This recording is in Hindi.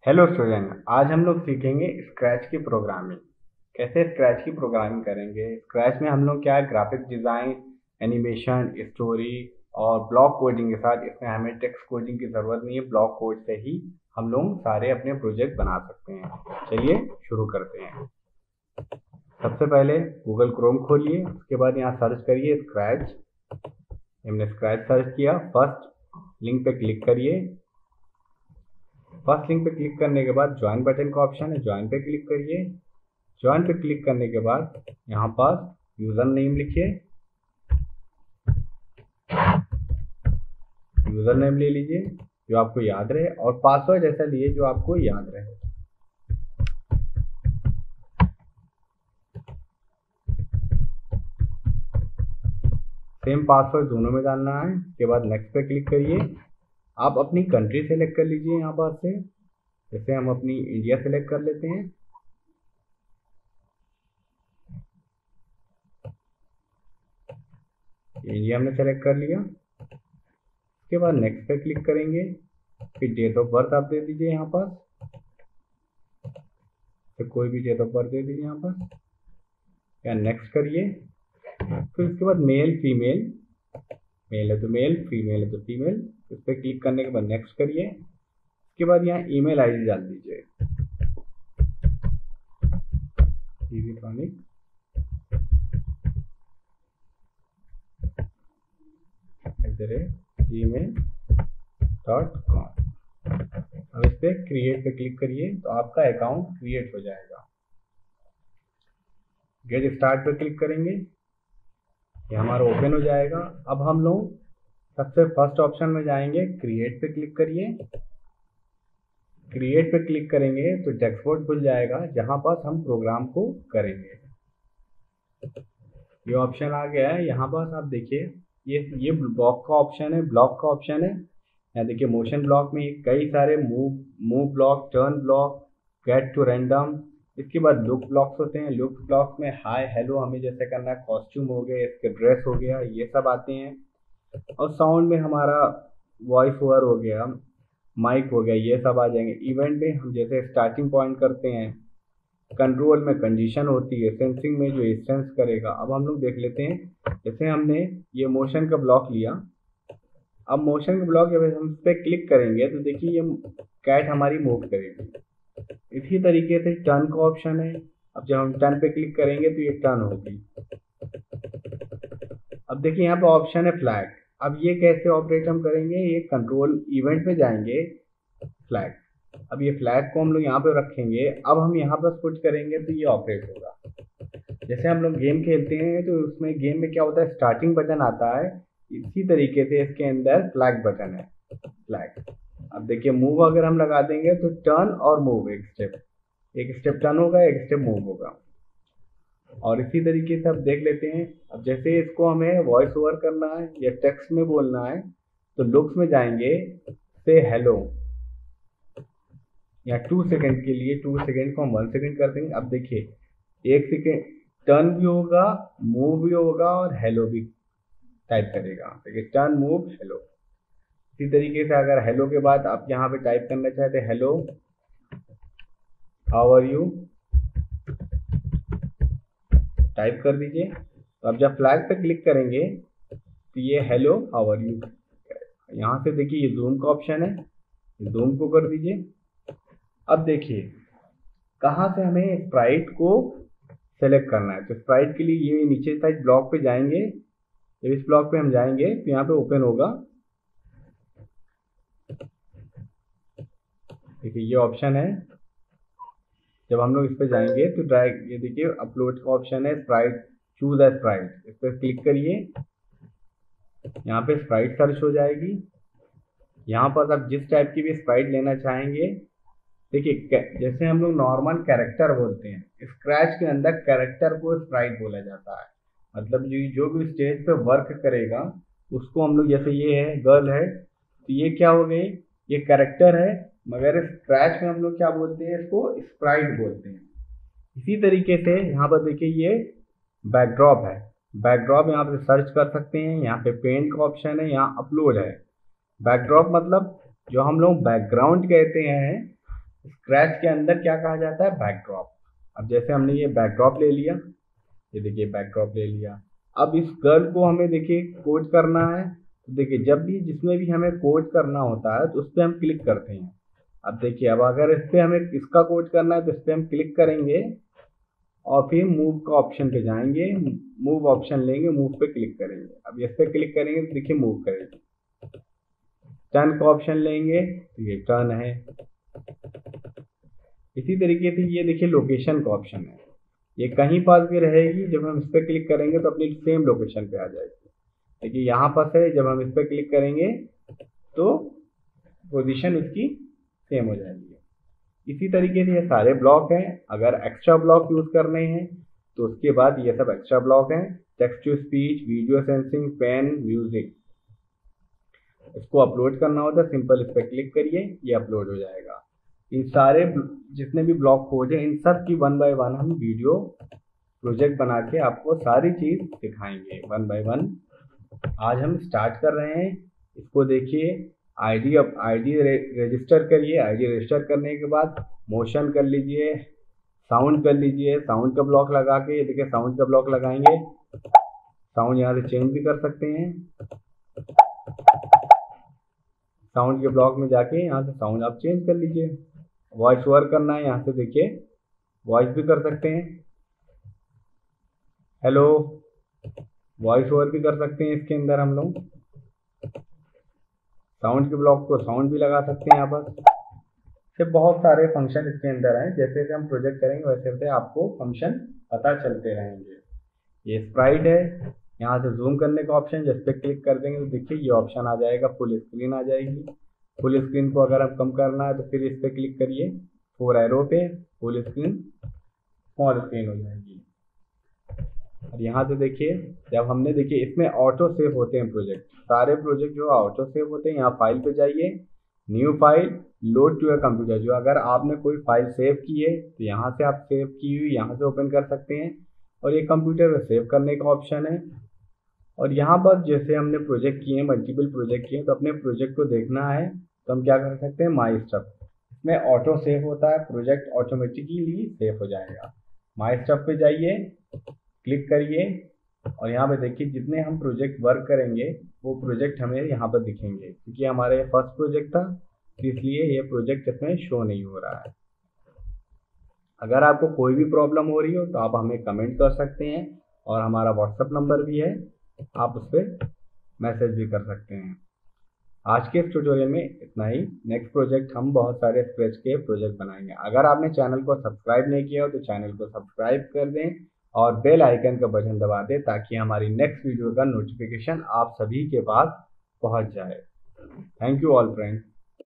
हेलो स्टूडेंट, आज हम लोग सीखेंगे स्क्रैच की प्रोग्रामिंग। कैसे स्क्रैच की प्रोग्रामिंग करेंगे। स्क्रैच में हम लोग क्या है, ग्राफिक डिज़ाइन, एनिमेशन, स्टोरी और ब्लॉक कोडिंग के साथ, इसमें हमें टेक्स्ट कोडिंग की ज़रूरत नहीं है। ब्लॉक कोड से ही हम लोग सारे अपने प्रोजेक्ट बना सकते हैं। चलिए शुरू करते हैं। सबसे पहले गूगल क्रोम खोलिए, उसके बाद यहाँ सर्च करिए स्क्रैच। हमने स्क्रैच सर्च किया, फर्स्ट लिंक पे क्लिक करिए। फर्स्ट लिंक पे क्लिक करने के बाद ज्वाइन बटन का ऑप्शन है, ज्वाइन पे क्लिक करिए। ज्वाइन पे क्लिक करने के बाद यहाँ पर यूज़र नेम लिखिए, यूज़र नेम ले लीजिए जो आपको याद रहे, और पासवर्ड ऐसा लिए जो आपको याद रहे। सेम पासवर्ड दोनों में डालना है। उसके बाद नेक्स्ट पे क्लिक करिए। आप अपनी कंट्री सेलेक्ट कर लीजिए यहाँ पर से, जैसे हम अपनी इंडिया सेलेक्ट कर लेते हैं। इंडिया हमने सेलेक्ट कर लिया। उसके बाद नेक्स्ट पे क्लिक करेंगे, फिर डेट ऑफ बर्थ आप दे दीजिए यहाँ पर, फिर कोई भी डेट ऑफ बर्थ दे दीजिए यहाँ पर, या नेक्स्ट करिए। फिर उसके बाद मेल फीमेल, मेल है तो मेल, फीमेल है तो फीमेल, इस पर क्लिक करने के बाद नेक्स्ट करिए। उसके बाद यहाँ ईमेल आईडी डाल दीजिए, gmail.com। अब इस पर क्रिएट पे क्लिक करिए तो आपका अकाउंट क्रिएट हो जाएगा। गेट स्टार्ट पे क्लिक करेंगे, ये हमारा ओपन हो जाएगा। अब हम लोग सबसे फर्स्ट ऑप्शन में जाएंगे, क्रिएट पे क्लिक करिए। क्रिएट पे क्लिक करेंगे तो डैशबोर्ड खुल जाएगा जहां पर हम प्रोग्राम को करेंगे। ये ऑप्शन आ गया है, यहाँ पर आप देखिए ये ब्लॉक का ऑप्शन है, ब्लॉक का ऑप्शन है। यहाँ देखिए मोशन ब्लॉक में कई सारे move block, turn block, get to random. इसके बाद लुक ब्लॉक्स होते हैं। लुक ब्लॉक में हाय हेलो हमें जैसे करना है, कॉस्ट्यूम हो गए, इसके ड्रेस हो गया, ये सब आते हैं। और साउंड में हमारा वॉइस ओवर हो गया, माइक हो गया, ये सब आ जाएंगे। इवेंट में हम जैसे स्टार्टिंग पॉइंट करते हैं, कंट्रोल में कंडीशन होती है, सेंसिंग में जो सेंस करेगा। अब हम लोग देख लेते हैं, जैसे हमने ये मोशन का ब्लॉक लिया। अब मोशन का ब्लॉक जब हम इस पर क्लिक करेंगे तो देखिए ये कैट हमारी मूव करेगी। इसी तरीके से टर्न का ऑप्शन है। अब जब हम टर्न पे क्लिक करेंगे तो ये टर्न होगी। अब देखिए यहाँ पे ऑप्शन है फ्लैग। अब ये कैसे ऑपरेट हम करेंगे, ये कंट्रोल इवेंट में जाएंगे, फ्लैग। अब ये फ्लैग को हम लोग यहाँ पे रखेंगे। अब हम यहाँ पर पुश करेंगे तो ये ऑपरेट होगा। जैसे हम लोग गेम खेलते हैं तो उसमें गेम में क्या होता है, स्टार्टिंग बटन आता है, इसी तरीके से इसके अंदर फ्लैग बटन है, फ्लैग। अब देखिए मूव अगर हम लगा देंगे तो टर्न और मूव, एक स्टेप टर्न होगा, एक स्टेप मूव होगा। और इसी तरीके से अब देख लेते हैं। अब जैसे इसको हमें वॉइस ओवर करना है या टेक्स्ट में बोलना है तो लुक्स में जाएंगे, से हेलो, या 2 सेकंड के लिए 2 सेकंड को हम 1 सेकंड कर देंगे। अब देखिए 1 सेकंड टर्न भी होगा, मूव भी होगा और हेलो भी टाइप करेगा। देखिए टर्न मूव हेलो। इसी तरीके से अगर हेलो के बाद आप यहाँ पे टाइप करना चाहते हैं, hello how are you, type कर दीजिए। तो अब जब फ्लैग पे क्लिक करेंगे तो ये हेलो हाउ आर यू। यहाँ से देखिए ये जूम का ऑप्शन है, जूम को कर दीजिए। अब देखिए कहाँ से हमें स्प्राइट को सेलेक्ट करना है। तो स्प्राइट के लिए ये नीचे साइड ब्लॉक पे जाएंगे। जब इस ब्लॉक पे हम जाएंगे तो यहाँ पे ओपन होगा, देखिए ये ऑप्शन है। जब हम लोग इस पे जाएंगे तो डायरेक्ट ये देखिए अपलोड का ऑप्शन है, स्प्राइट, चूज ए स्प्राइट, इस पर क्लिक करिए। यहाँ पे स्प्राइट सर्च हो जाएगी। यहाँ पर आप जिस टाइप की भी स्प्राइट लेना चाहेंगे, देखिए जैसे हम लोग नॉर्मल कैरेक्टर बोलते हैं, स्क्रैच के अंदर कैरेक्टर को स्प्राइट बोला जाता है। मतलब जो भी स्टेज पे वर्क करेगा उसको हम लोग, जैसे ये है गर्ल है तो ये क्या हो गई, ये कैरेक्टर है, मगर स्क्रैच में हम लोग क्या बोलते हैं, इसको स्प्राइट बोलते हैं। इसी तरीके से यहाँ पर देखिए ये बैकड्रॉप है, बैकड्रॉप यहाँ पे सर्च कर सकते हैं। यहाँ पे पेंट का ऑप्शन है, यहाँ अपलोड है। बैकड्रॉप मतलब जो हम लोग बैकग्राउंड कहते हैं, स्क्रैच के अंदर क्या कहा जाता है, बैकड्रॉप। अब जैसे हमने ये बैकड्रॉप ले लिया, ये देखिए बैकड्रॉप ले लिया। अब इस गर्ल को हमें देखिए कोड करना है, तो देखिए जब भी जिसमें भी हमें कोड करना होता है तो उस पर हम क्लिक करते हैं। अब देखिए, अब अगर इस पर हमें इसका कोड करना है तो इस पर हम क्लिक करेंगे और फिर मूव का ऑप्शन पे जाएंगे, मूव ऑप्शन लेंगे, मूव पे क्लिक करेंगे। अब इस पे क्लिक करेंगे तो देखिए मूव करेगी। टर्न का ऑप्शन लेंगे तो ये टर्न है। इसी तरीके से ये देखिए लोकेशन का ऑप्शन है, ये कहीं पर भी रहेगी, जब हम इस पर क्लिक करेंगे तो अपनी सेम लोकेशन पे आ जाएगी। देखिए यहाँ पर है, जब हम इस पर क्लिक करेंगे तो पोजीशन इसकी सेम हो जाएगी। इसी तरीके से ये सारे ब्लॉक हैं। अगर एक्स्ट्रा ब्लॉक यूज करने हैं तो उसके बाद ये सब एक्स्ट्रा ब्लॉक हैं। Text to speech, video sensing, pen, music, इसको अपलोड करना होता है, सिंपल इस पर क्लिक करिए, ये अपलोड हो जाएगा। इन सारे जितने भी ब्लॉक खोजे, इन सब की 1 बाय 1 हम वीडियो प्रोजेक्ट बना के आपको सारी चीज दिखाएंगे 1 बाय 1। आज हम स्टार्ट कर रहे हैं। इसको देखिए, आईडी रजिस्टर करिए। आईडी रजिस्टर करने के बाद मोशन कर लीजिए, साउंड कर लीजिए। साउंड का ब्लॉक लगा के, ये देखिए साउंड का ब्लॉक लगाएंगे। साउंड यहाँ से चेंज भी कर सकते हैं। साउंड के ब्लॉक में जाके यहाँ से साउंड आप चेंज कर लीजिए। वॉइस ओवर करना है, यहाँ से देखिए वॉइस भी कर सकते हैं। हेलो, वॉइस ओवर भी कर सकते हैं इसके अंदर हम लोग। साउंड के ब्लॉक को साउंड भी लगा सकते हैं यहाँ पर। से बहुत सारे फंक्शन इसके अंदर हैं। जैसे जैसे हम प्रोजेक्ट करेंगे वैसे वैसे आपको फंक्शन पता चलते रहेंगे। ये स्प्राइट है, यहाँ से जूम करने का ऑप्शन, जिस पे क्लिक कर देंगे तो देखिए ये ऑप्शन आ जाएगा, फुल स्क्रीन आ जाएगी। फुल स्क्रीन को अगर आप कम करना है तो फिर इस पे क्लिक करिए, 4 एरो पे, फुल स्क्रीन स्मॉल स्क्रीन हो जाएगी। और यहाँ से देखिए, जब हमने देखिए इसमें ऑटो सेव होते हैं प्रोजेक्ट, सारे प्रोजेक्ट जो ऑटो सेव होते हैं। यहाँ फाइल पे जाइए, new file, load to your computer. जो अगर आपने कोई फाइल सेव की है तो यहाँ से आप सेव की हुई यहाँ से ओपन कर सकते हैं, और ये कंप्यूटर में सेव करने का ऑप्शन है। और यहाँ पर जैसे हमने प्रोजेक्ट किए हैं, मल्टीपल प्रोजेक्ट किए हैं, तो अपने प्रोजेक्ट को देखना है तो हम क्या कर सकते हैं, माई स्टफ, इसमें ऑटो सेव होता है, प्रोजेक्ट ऑटोमेटिकली सेव हो जाएगा। माई स्टफ पे जाइए, क्लिक करिए, और यहाँ पे देखिए जितने हम प्रोजेक्ट वर्क करेंगे वो प्रोजेक्ट हमें यहाँ पर दिखेंगे। क्योंकि हमारे फर्स्ट प्रोजेक्ट था तो इसलिए ये प्रोजेक्ट इसमें शो नहीं हो रहा है। अगर आपको कोई भी प्रॉब्लम हो रही हो तो आप हमें कमेंट कर सकते हैं, और हमारा व्हाट्सएप नंबर भी है, आप उस पर मैसेज भी कर सकते हैं। आज के इस ट्यूटोरियल में इतना ही। नेक्स्ट प्रोजेक्ट हम बहुत सारे स्क्रैच के प्रोजेक्ट बनाएंगे। अगर आपने चैनल को सब्सक्राइब नहीं किया हो तो चैनल को सब्सक्राइब कर दें और बेल आइकन का बटन दबा दें, ताकि हमारी नेक्स्ट वीडियो का नोटिफिकेशन आप सभी के पास पहुंच जाए। Thank you all friends.